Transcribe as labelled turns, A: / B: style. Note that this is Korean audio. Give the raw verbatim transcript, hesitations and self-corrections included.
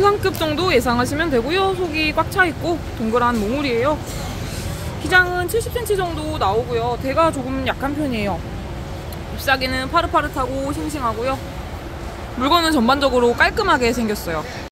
A: 중상급 정도 예상하시면 되고요. 속이 꽉 차있고 동그란 몽울이에요. 기장은 칠십 센티미터 정도 나오고요. 대가 조금 약한 편이에요. 잎사귀는 파릇파릇하고 싱싱하고요. 물건은 전반적으로 깔끔하게 생겼어요.